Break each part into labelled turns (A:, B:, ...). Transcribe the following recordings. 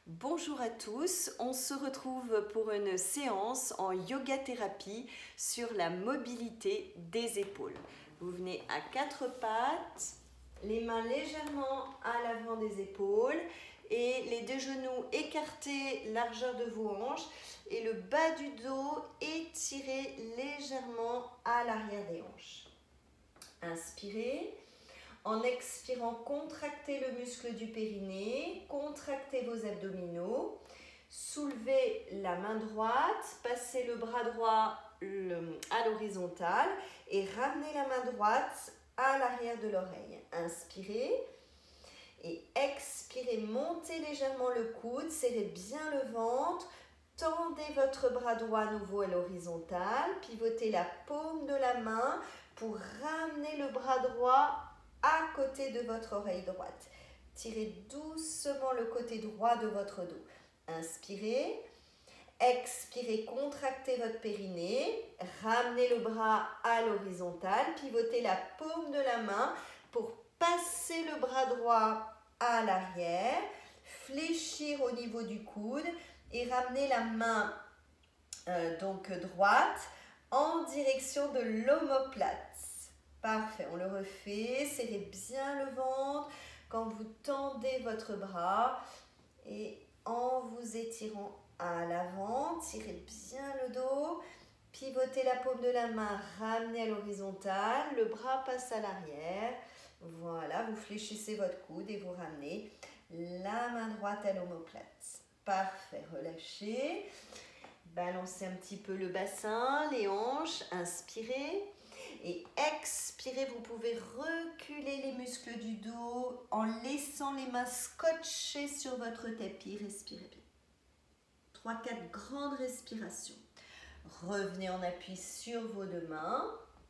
A: Bonjour à tous, on se retrouve pour une séance en yoga thérapie sur la mobilité des épaules. Vous venez à quatre pattes, les mains légèrement à l'avant des épaules et les deux genoux écartés, largeur de vos hanches et le bas du dos étiré légèrement à l'arrière des hanches. Inspirez. En expirant, contractez le muscle du périnée, contractez vos abdominaux, soulevez la main droite, passez le bras droit à l'horizontale et ramenez la main droite à l'arrière de l'oreille. Inspirez et expirez, montez légèrement le coude, serrez bien le ventre, tendez votre bras droit à nouveau à l'horizontale, pivotez la paume de la main pour ramener le bras droit à côté de votre oreille droite. Tirez doucement le côté droit de votre dos. Inspirez. Expirez, contractez votre périnée. Ramenez le bras à l'horizontale. Pivotez la paume de la main pour passer le bras droit à l'arrière. Fléchir au niveau du coude et ramener la main droite en direction de l'omoplate. Parfait, on le refait, serrez bien le ventre quand vous tendez votre bras et en vous étirant à l'avant, tirez bien le dos, pivotez la paume de la main, ramenez à l'horizontale, le bras passe à l'arrière, voilà, vous fléchissez votre coude et vous ramenez la main droite à l'omoplate. Parfait, relâchez, balancez un petit peu le bassin, les hanches, inspirez. Et expirez, vous pouvez reculer les muscles du dos en laissant les mains scotchées sur votre tapis. Respirez bien. 3-4 grandes respirations. Revenez en appui sur vos deux mains.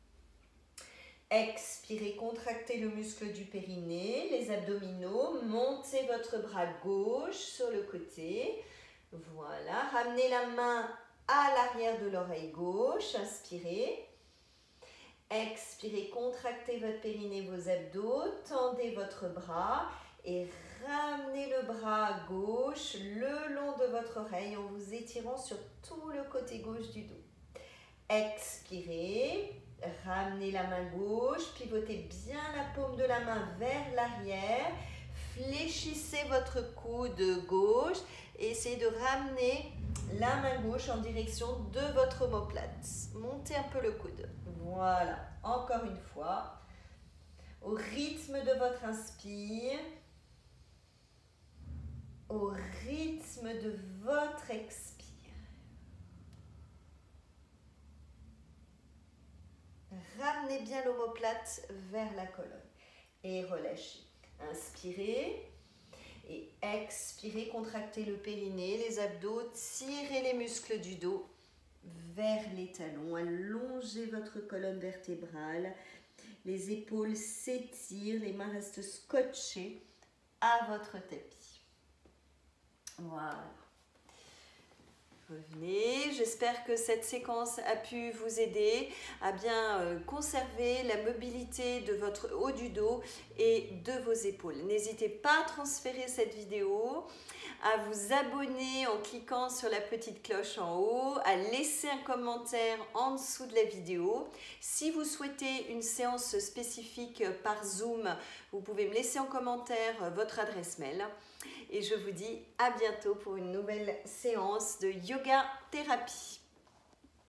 A: Expirez, contractez le muscle du périnée, les abdominaux. Montez votre bras gauche sur le côté. Voilà, ramenez la main à l'arrière de l'oreille gauche. Inspirez. Expirez, contractez votre périnée, vos abdos, tendez votre bras et ramenez le bras gauche le long de votre oreille en vous étirant sur tout le côté gauche du dos. Expirez, ramenez la main gauche, pivotez bien la paume de la main vers l'arrière, fléchissez votre coude gauche et essayez de ramener la main gauche en direction de votre omoplate. Montez un peu le coude. Voilà, encore une fois, au rythme de votre inspire, au rythme de votre expire. Ramenez bien l'omoplate vers la colonne et relâchez. Inspirez et expirez, contractez le périnée, les abdos, tirez les muscles du dos vers les talons, allongez votre colonne vertébrale, les épaules s'étirent, les mains restent scotchées à votre tapis. Voilà. Revenez, j'espère que cette séquence a pu vous aider à bien conserver la mobilité de votre haut du dos et de vos épaules. N'hésitez pas à transférer cette vidéo, à vous abonner en cliquant sur la petite cloche en haut, à laisser un commentaire en dessous de la vidéo. Si vous souhaitez une séance spécifique par Zoom, vous pouvez me laisser en commentaire votre adresse mail. Et je vous dis à bientôt pour une nouvelle séance de yoga thérapie.